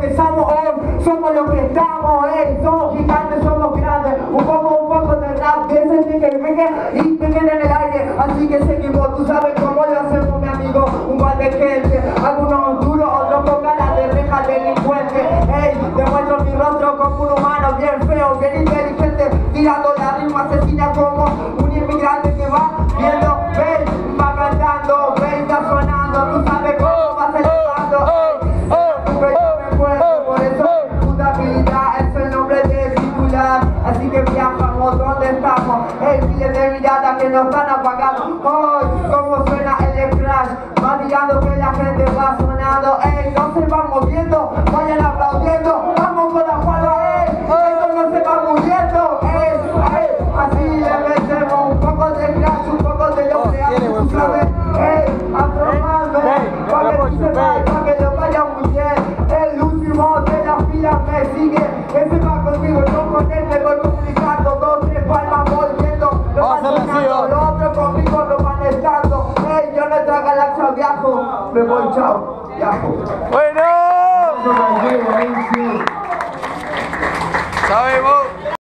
que somos hoy, somos lo que estamos, somos gigantes, somos grandes, un poco de rap, de ese y que quede en el aire, así que seguimos, tú sabes cómo lo hacemos, mi amigo, un par de gente, algunos duros, otros con ganas de reja delincuente, demuestro mi rostro como un humano bien feo, bien inteligente, tirando la rima asesina como un inmigrante que va viendo, va cantando, está sonando, tú sabes cómo va celebrando, por eso puta habilidad es el nombre de titular, así que viajamos donde estamos, miles de miradas que nos están apagando, hoy como suena el crash, va tirando que la gente va sonando, no se va moviendo, vayan aplaudiendo, vamos con la palma, esto no se va muriendo, así le metemos un poco de crash, un poco de lo que hace, tú sabes, afromarme, para que tú sepas, para que lo vaya muy bien, el último de la fila me sigue, ese va conmigo, yo con él me voy comunicando, 2, 3 palmas volviendo, lo van sonando, los otros conmigo lo van estando, yo no traga galaxia viajo, me voy, chao, viajo. Bueno, sabemos.